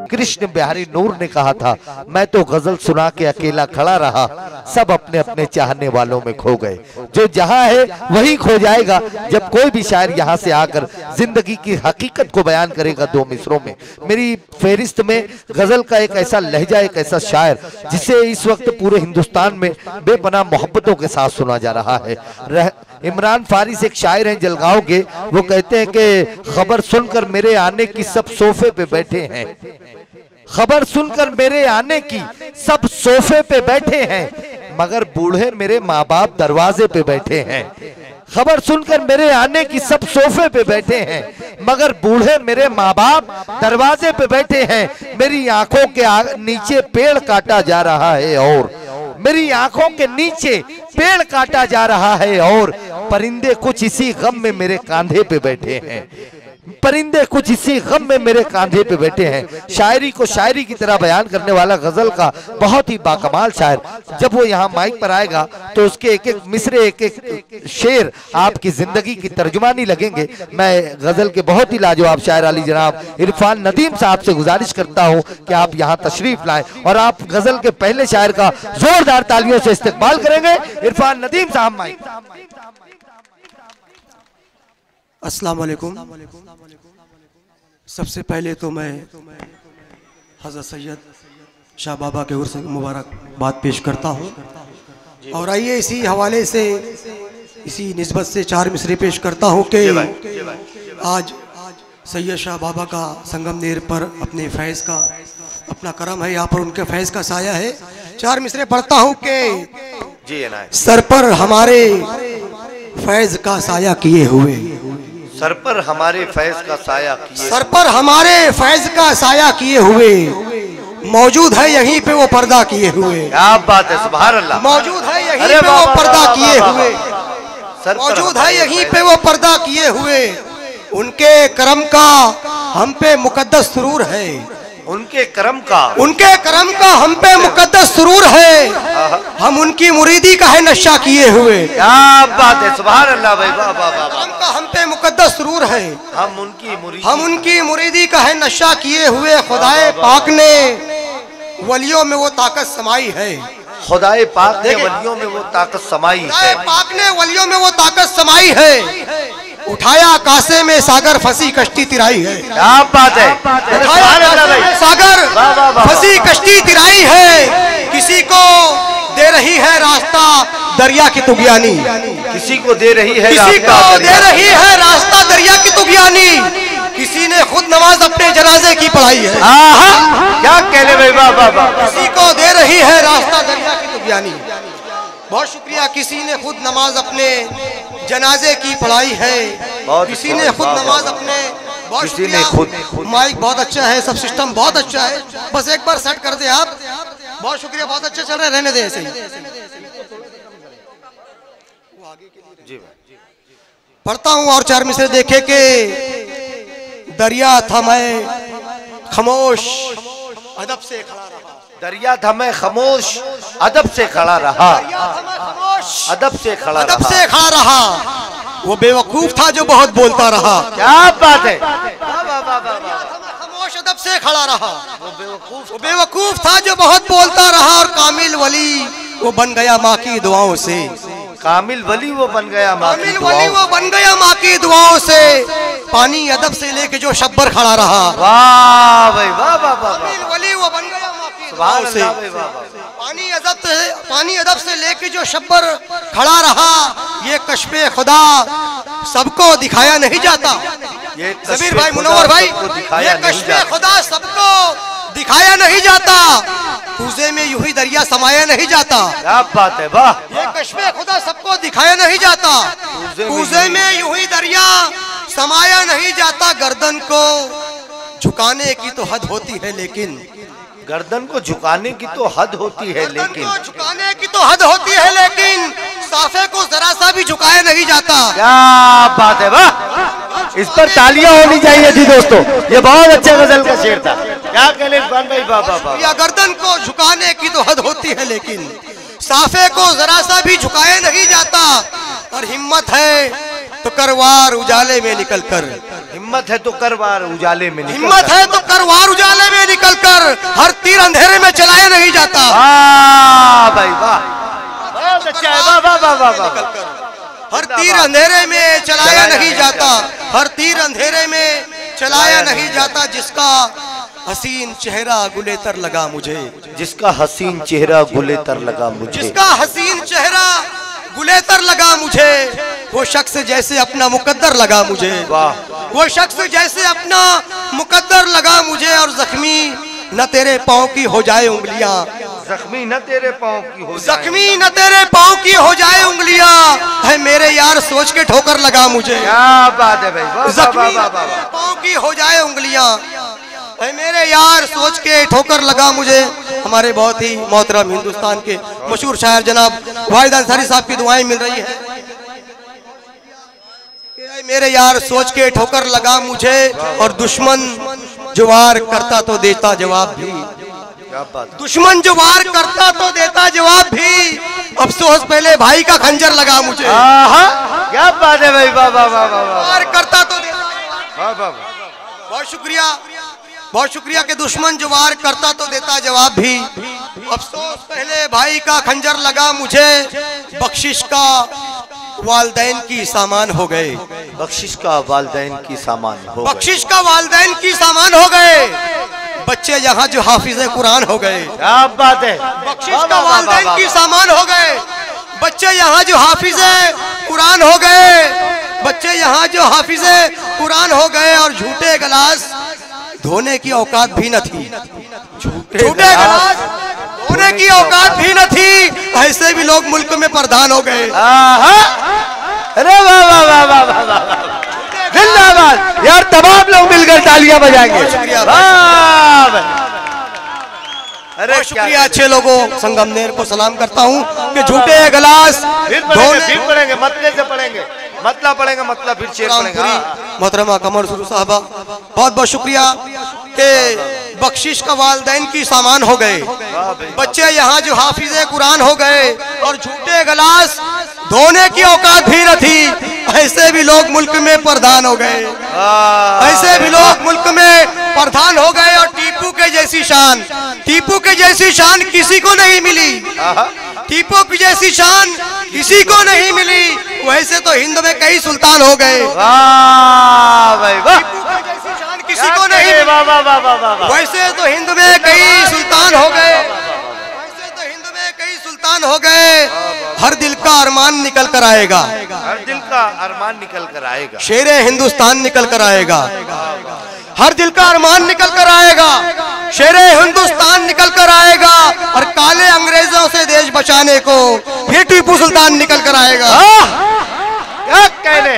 कृष्ण बिहारी नूर ने कहा था, मैं तो गजल सुना के अकेला खड़ा रहा, सब अपने अपने चाहने वालों में खो गए। जो जहां है वही खो जाएगा। जब कोई भी शायर यहाँ से आकर जिंदगी की हकीकत को बयान करेगा दो मिसरों में। मेरी फेरिस्त में गजल का एक ऐसा लहजा, एक ऐसा शायर जिसे इस वक्त पूरे हिंदुस्तान में बेपनाह मोहब्बतों के साथ सुना जा रहा है। इमरान फारिस एक शायर हैं जलगांव के, वो कहते हैं कि खबर सुनकर मेरे आने की सब सोफे पे बैठे हैं, खबर सुनकर मेरे आने की सब सोफे पे बैठे हैं, मगर बूढ़े मेरे माँ बाप दरवाजे पे बैठे हैं। खबर सुनकर मेरे आने की सब सोफे पे बैठे हैं, मगर बूढ़े मेरे माँ बाप दरवाजे पे बैठे हैं। मेरी आंखों के नीचे पेड़ काटा जा रहा है और मेरी आंखों के नीचे पेड़ काटा जा रहा है और परिंदे कुछ इसी गम में मेरे कांधे पे बैठे हैं, परिंदे कुछ इसी गम में मेरे कांधे पे बैठे हैं। शायरी को शायरी की तरह बयान करने वाला गजल का बहुत ही बाकमाल शायर, जब वो यहाँ माइक पर आएगा तो उसके एक एक मिसरे, एक एक शेर आपकी जिंदगी की तर्जुमानी लगेंगे। मैं गजल के बहुत ही लाजवाब शायर अली जनाब इरफान नदीम साहब से गुजारिश करता हूँ कि आप यहाँ तशरीफ लाएं और आप गजल के पहले शायर का जोरदार तालियों से इस्तकबाल करेंगे। इरफान नदीम साहब माइक। अस्सलाम वालेकुम। सबसे पहले तो मैं हज़रत सैयद शाह बाबा के उर्स मुबारकबाद पेश करता हूँ और आइए इसी हवाले से, इसी निस्बत से चार मिसरे पेश करता हूँ कि आज सैयद शाह बाबा का संगमनेर पर अपने फैज़ का अपना करम है, यहाँ पर उनके फैज़ का साया है। चार मिसरे पढ़ता हूँ कि सर पर हमारे फैज़ का साया किए हुए, सर पर हमारे फैज का साया किए, सर पर हमारे फैज का साया किए हुए, मौजूद है यहीं पे वो पर्दा किए हुए। क्या बात है, सुभान अल्लाह। मौजूद है यहीं पे वो पर्दा किए हुए, मौजूद है यहीं पे वो पर्दा किए हुए। उनके करम का हम पे मुकद्दस सुरूर है, उनके करम का हम पे मुकद्दस सुरूर है। हम उनकी मुरीदी का है नशा किए हुए। क्या बात है, सुभान अल्लाह भाई, वाह वाह वाह। करम का हम पे मुकद्दस सुरूर है, हम उनकी मुरीदी का है नशा किए हुए। खुदाए पाक ने वलियों में वो ताकत समाई है, खुदाए पाक ने वलियों में वो ताकत समाई है, खुदाए पाक ने वलियों में वो ताकत समाई है। उठाया कासे में सागर फंसी कश्ती तिराई है। क्या बात है, सागर फंसी कश्ती तिराई है। किसी को दे रही है रास्ता दरिया की तुगयानी, किसी को दे रही है रास्ता दरिया की तुगयानी। किसी ने खुद नमाज अपने जनाजे की पढ़ाई है। क्या कहने भाई, वाह वाह वाह। किसी को दे रही है रास्ता दरिया की तुगयानी। बहुत शुक्रिया। किसी ने खुद नमाज अपने जनाजे की पढ़ाई है, किसी ने खुद नमाज अपने, बहुत शुक्रिया। माइक बहुत अच्छा है, सब सिस्टम बहुत अच्छा है, बस एक बार सेट कर दे आप। बहुत शुक्रिया, बहुत अच्छा चल रहा है, रहने दे ऐसे ही। पढ़ता हूँ और चार मिसरे देखे के दरिया थमे खामोश अदब से खड़ा रहा, दरिया थमे खामोश अदब से खड़ा रहा, अदब से खड़ा रहा। वो बेवकूफ था जो बहुत बोलता रहा। क्या बात है, खामोश अदब से खड़ा रहा। वो बेवकूफ था जो बहुत बोलता रहा और कामिल वली वो बन गया माँ की दुआओं से। कामिल वली वो बन गया माँ की दुआओं से। पानी अदब से लेके जो शब्बर खड़ा रहा। वाह भाई, वाह वाह वाह। कामिल वली वो बन गया माँ की दुआओं से। पानी अदब से लेके जो शब्बर खड़ा रहा। ये कश्फे खुदा सबको दिखाया नहीं जाता। सबीर भाई, मुनव्वर भाई, ये कश्फे खुदा सबको दिखाया नहीं जाता। कूजे में यूं ही दरिया समाया नहीं जाता। क्या बात है, वाह। ये कश्फे खुदा सबको दिखाया नहीं जाता। कूजे में यूं ही दरिया समाया नहीं जाता। गर्दन को झुकाने की तो हद होती है लेकिन, गर्दन को झुकाने की तो हद होती है लेकिन, साफे को जरा सा भी झुकाया नहीं जाता। क्या बात है, वाह। इस पर तालियां होनी चाहिए थी दोस्तों, ये बहुत अच्छा गजल का शेर था। क्या कहने भाई, बाबा। या गर्दन को झुकाने की तो हद होती है लेकिन, साफे को जरा सा भी झुकाया नहीं जाता। और हिम्मत है तो करवार उजाले में निकल कर, हिम्मत है तो कर वार उजाले में निकल हिम्मत है तो कर वार उजाले में निकल कर, हर तीर अंधेरे में चलाया नहीं जाता। वाह भाई वाह, बहुत अच्छा है, वाह वाह वाह वाह वाह। हर तीर अंधेरे में चलाया नहीं जाता, हर तीर अंधेरे में चलाया नहीं जाता। जिसका हसीन चेहरा गुलेतर लगा मुझे, जिसका हसीन चेहरा गुलेतर लगा मुझे, जिसका हसीन चेहरा गुलेतर लगा मुझे, वो शख्स जैसे अपना मुकद्दर लगा मुझे। वाह, वो शख्स जैसे अपना मुकद्दर लगा मुझे। और जख्मी न तेरे पाँव की हो जाए उंगलियां, जख्मी न तेरे पाँव की हो, जख्मी न तेरे पाँव की हो जाए उंगलियां, है मेरे यार सोच के ठोकर लगा मुझे। क्या बात है भाई, जख्मी न तेरे पाँव की हो जाए उंगलियां, है मेरे यार सोच के ठोकर लगा मुझे। हमारे बहुत ही मोहतरम हिंदुस्तान के मशहूर शायर जनाब वाहिद अंसारी साहब की दुआएं मिल रही है। मेरे यार सोच के ठोकर लगा मुझे, और दुश्मन जो वार करता तो देता जवाब भी, दुश्मन जो वार करता तो देता जवाब भी, अफसोस पहले भाई का खंजर लगा मुझे। क्या बात है भाई, वाह वाह वाह वाह, वार करता तो देता, वाह वाह, बहुत शुक्रिया, बहुत शुक्रिया कि दुश्मन जो वार करता तो देता जवाब भी, अफसोस पहले भाई का खंजर लगा मुझे। बख्शिश का वालदैन की सामान हो गए, बख्शिश का वालदैन की सामान हो, बख्शिश का वालदैन की सामान हो गए, बच्चे यहाँ जो हाफिज कुरान हो गए। क्या बात है, बख्शिश का वालदैन की सामान हो गए, बच्चे यहाँ जो हाफिज कुरान हो गए, बच्चे यहाँ जो हाफिज कुरान हो गए। और झूठे गिलास धोने की औकात भी न थी, झूठे गिलास धोने की औकात भी न थी, ऐसे भी लोग मुल्क में प्रधान हो गए। अरे वाह वाह वाह वाह वाह वाह, जिंदाबाद यार, तमाम लोग मिलकर तालियां बजाएंगे। अरे शुक्रिया अच्छे लोगों, संगमनेर को सलाम करता हूँ कि झूठे गिलास फिर पढ़ेंगे, मतले से पढ़ेंगे, मतला पढ़ेंगे, मतलब फिर शेर पढ़ेंगे। मोहतरमा कमर सुरू साहबा बहुत बहुत शुक्रिया कि बख्शिश का वालदैन की सामान हो गए, बच्चे यहाँ जो हाफिज कुरान हो गए, और झूठे गिलास धोने की औकात भी न थी, ऐसे भी लोग मुल्क में प्रधान हो गए, ऐसे भी लोग मुल्क में प्रधान हो गए। और टीपू के जैसी शान, टीपू के जैसी शान किसी को नहीं मिली, टीपू की जैसी शान किसी को नहीं मिली, वैसे तो हिंद में कई सुल्तान हो गए। वाह भाई वाह, किसी को नहीं, वैसे तो हिंद में कई सुल्तान हो गए, वैसे तो हिंद में कई सुल्तान हो गए। हर दिल का अरमान निकल कर आएगा, हर दिल का अरमान निकल कर आएगा, शेरे हिंदुस्तान निकल कर आएगा, हर दिल का अरमान निकल कर आएगा, शेरे हिंदुस्तान निकल कर आएगा। और काले अंग्रेजों से देश बचाने को फिर टीपू सुल्तान निकल कर आएगा। क्या कहने,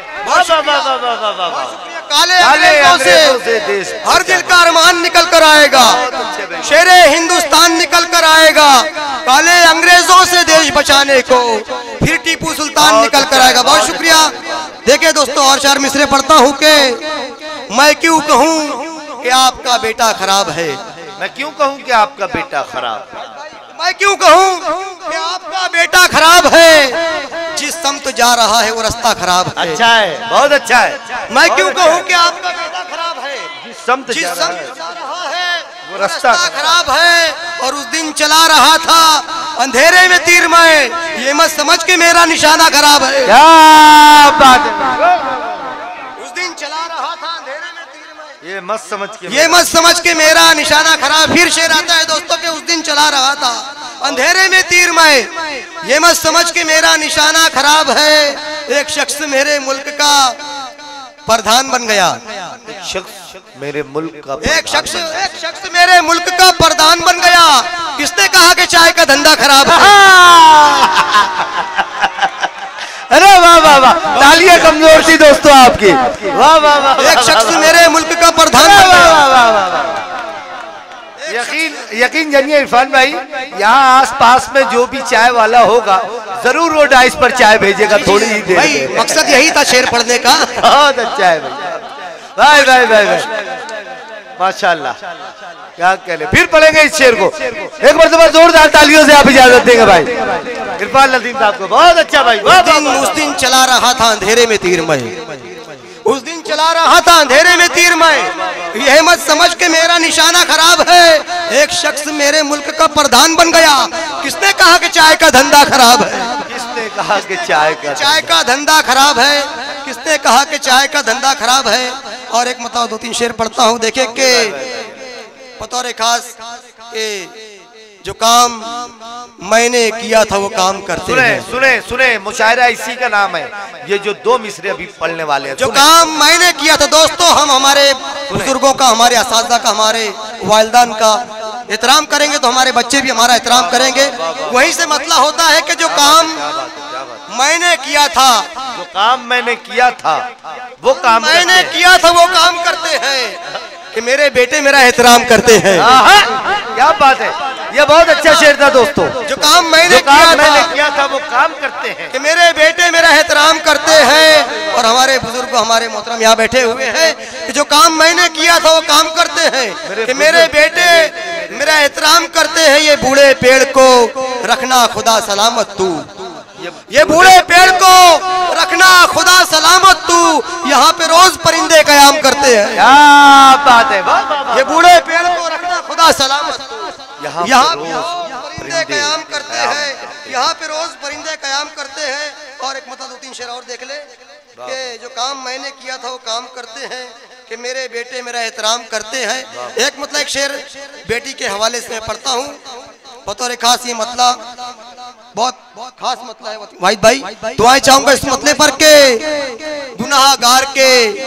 काले अंग्रेजों से देश, हर दिल का अरमान निकल कर आएगा, शेरे हिंदुस्तान निकल कर आएगा, काले अंग्रेजों से देश बचाने को फिर टीपू सुल्तान निकल कर आएगा। बहुत शुक्रिया। देखिए दोस्तों, और चार मिसरे पढ़ता हूँ कि मैं क्यों कहूँ कि आपका बेटा खराब है, मैं क्यों कहूँ कि आपका बेटा खराब है, मैं क्यों कहूँ कि आपका बेटा खराब है, जिस समत जा रहा है वो रास्ता खराब है। अच्छा है, बहुत अच्छा है। मैं क्यों कहूँ कि आपका बेटा खराब है, जिस समत जा रहा है वो रास्ता खराब है। और उस दिन चला रहा था अंधेरे में तीर मैं, ये मत समझ के मेरा निशाना खराब है। क्या बात है, उस दिन चला रहा था अंधेरे में तीर मैं, ये मत समझ के, ये मत समझ के मेरा निशाना खराब। फिर शेर आता है दोस्तों के उस दिन चला रहा था अंधेरे में तीर मैं, ये मत समझ के मेरा निशाना खराब है। एक शख्स मेरे मुल्क का प्रधान बन गया, एक शख्स मेरे मुल्क का, एक शख्स मेरे मुल्क का प्रधान बन गया। किसने कहा कि चाय का धंधा खराब है? अरे वाह वाह वाह, तालियां कमजोर थी दोस्तों आपकी, वाह वाह वाह। एक शख्स मेरे मुल्क का प्रधान बन गया। यकीन जानिए इरफान भाई, यहाँ आस पास में जो भी चाय वाला होगा जरूर वो डाइस पर चाय भेजेगा थोड़ी ही देर भाई, मकसद यही था शेर पढ़ने का। बहुत अच्छा है भाई, भाई भाई भाई, माशाल्लाह, क्या कहने। फिर पढ़ेंगे इस शेर को, एक मरतबा जोरदार तालियों से आप इजाजत देंगे भाई इरफान नदीम साहब को। बहुत अच्छा भाई, उस दिन चला रहा था अंधेरे में तीर मैं, उस दिन चला रहा था अंधेरे में तीर मैं, यह मत समझ के मेरा निशाना खराब है। एक शख्स मेरे मुल्क का प्रधान बन गया। किसने कहा कि चाय का धंधा खराब है? किसने कहा कि चाय का धंधा खराब है? किसने कहा कि चाय का धंधा खराब है? और एक मतलब 2-3 शेर पढ़ता हूँ, देखे के बतौर खास के जो काम मैंने किया था वो काम करते हैं। सुने मुशायरा इसी का नाम है। ये जो 2 मिसरे अभी पढ़ने वाले हैं, जो काम मैंने किया था। दोस्तों, हम हमारे बुजुर्गों का, हमारे असातिज़ा का, हमारे वालिदान का एहतराम करेंगे तो हमारे बच्चे भी हमारा एहतराम करेंगे। वहीं से मतलब होता है कि जो काम मैंने किया था, जो काम मैंने किया था वो काम मैंने किया था वो काम करते हैं कि मेरे बेटे मेरा एहतराम करते हैं। क्या बात है, ये बहुत अच्छा शेर था दोस्तों। जो काम मैंने किया था वो काम करते हैं कि मेरे बेटे मेरा एहतराम करते हैं। और हमारे बुजुर्ग, हमारे मोहतरम यहाँ बैठे हुए हैं कि जो काम मैंने किया था वो काम करते हैं कि मेरे बेटे मेरा एहतराम करते हैं। ये बूढ़े पेड़ को रखना खुदा सलामत तू, ये बूढ़े पेड़ को रखना खुदा सलामत तू, यहाँ पे रोज परिंदे कयाम करते हैं। क्या बात है, ये बूढ़े पेड़ को रखना खुदा सलामत तू, यहाँ परिंदे कयाम करते हैं, यहाँ पे रोज परिंदे कयाम करते हैं। और एक मतलब 2-3 शेर और देख ले कि जो काम मैंने किया था वो काम करते हैं कि मेरे बेटे मेरा एहतराम करते हैं। एक मतलब एक शेर बेटी के हवाले से मैं पढ़ता हूँ बतौर खास। ये मतलब बहुत खास मतलब है वाहिद भाई, दुआएं चाहूंगा इस मतले पर के गुनाहगार के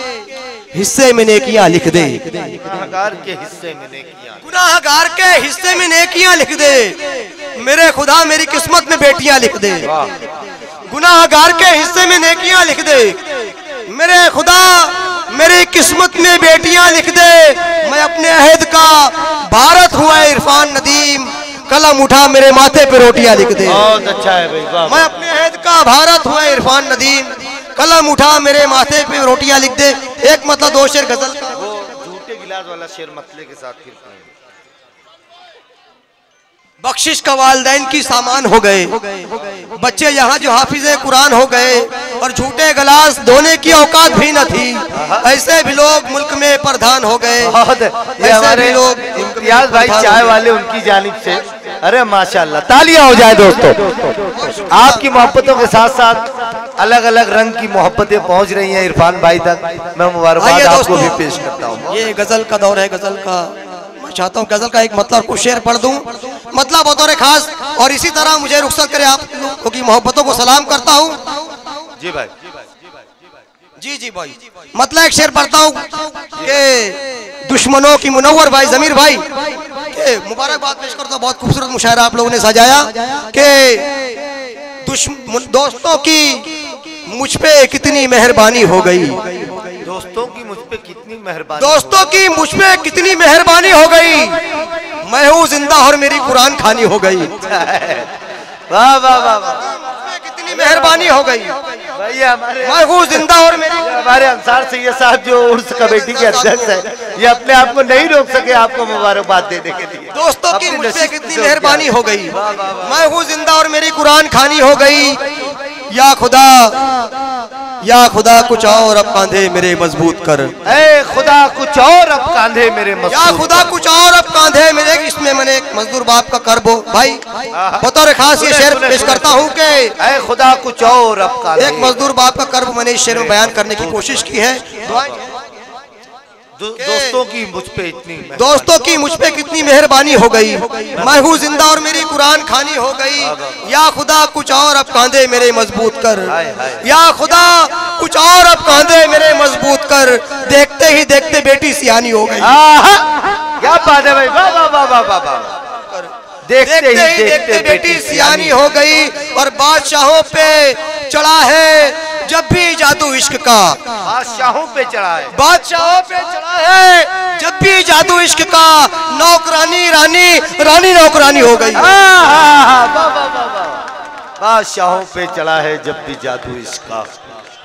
हिस्से में नेकियां लिख दे। गुनाहगार के हिस्से में नेकियां, गुनाहगार के हिस्से में नेकियां लिख दे। मेरे खुदा मेरी किस्मत में बेटियां लिख दे। गुनाहगार के हिस्से में नेकियां लिख दे। मेरे खुदा मेरी किस्मत में बेटियां लिख दे। मैं अपने अहद का भारत हुआ इरफान नदीम, कलम उठा मेरे माथे पे रोटियां लिख दे। बहुत अच्छा है भाई, मैं अपने अहद का भारत हुआ इरफान नदीम, कलम उठा मेरे माथे पे रोटियां लिख दे। एक मतलब 2 शेर गजल का, वो झूठे गिलास वाला शेर मतले के साथ फिर बख्शिश का वालिदैन की सामान हो गए बच्चे यहाँ जो हाफिज कुरान हो गए और झूठे गिलास धोने की औकात भी न थी। ऐसे भी लोग मुल्क में प्रधान हो गए। ऐसे भी लोग इम्तियाज भाई चाय वाले उनकी जानिब से, अरे माशाल्लाह, तालियां हो जाए दोस्तों। आपकी मोहब्बतों के साथ साथ अलग अलग रंग की मोहब्बतें पहुंच रही हैं इरफान भाई तक। मैं मुबारकबाद आपको भी पेश करता हूँ। ये गजल का दौर है, गजल का मैं चाहता हूँ गजल का एक मतलब कुछ शेर पढ़ दूं मतलब बतौर खास। और इसी तरह मुझे रुखसत करे आप लोगों की मोहब्बतों को सलाम करता हूँ। जी भाई, जी भाई, मतलब एक शेर पढ़ता हूँ कि दुश्मनों की मुनव्वर भाई जमीर भाई मुबारकबाद पेश करता हूँ। बहुत खूबसूरत मुशायरा आप लोगों ने सजाया कि दोस्तों की मुझ पे कितनी मेहरबानी हो गई। दोस्तों की मुझ पे कितनी मेहरबानी, दोस्तों की मुझ पे कितनी मेहरबानी हो गई। मैं हूँ जिंदा और मेरी कुरान खानी हो गई। वाह वाह वाह वाह, कितनी मेहरबानी हो गई। भैया मैं हूँ जिंदा और मेरी, हमारे अंसार सैयद साहब जो उर्स कमेटी के अध्यक्ष है, ये अपने आप को नहीं रोक सके आपको मुबारकबाद देने के लिए। दोस्तों की मुझ पे कितनी मेहरबानी हो गई। मैं हूँ जिंदा और मेरी कुरान खानी हो गई। या खुदा कुछ और अब कांधे मेरे मजबूत कर। ऐ खुदा कुछ और अब कांधे मेरे मजबूत, या खुदा कुछ और अब कांधे मेरे। इसमें मैंने एक मजदूर बाप का कर्ब भाई बतौर खास ये शेर पेश करता हूँ कि ऐ खुदा कुछ और अब कांधे। एक मजदूर बाप का कर्ब मैंने इस शेर में बयान करने की कोशिश की है। दोस्तों की मुझ पे इतनी, दोस्तों की मुझ पे कितनी मेहरबानी हो गई। मैं हूँ जिंदा और मेरी कुरान खानी हो गई। या खुदा कुछ और अब कांधे मेरे मजबूत कर। या खुदा कुछ और अब कांधे मेरे मजबूत कर। देखते ही देखते बेटी सियानी हो गई। क्या बात है भाई, वाह वाह वाह वाह वाह वाह। देखते ही देखते बेटी सियानी हो गई। और बादशाहों पे चढ़ा है जब भी जादू इश्क का। बादशाहों पे चढ़ा है, बादशाहों पे चढ़ा है जब भी जादू इश्क का। नौकरानी रानी, रानी नौकरानी हो गई। बादशाहों पे चढ़ा है जब भी जादू इश्क का।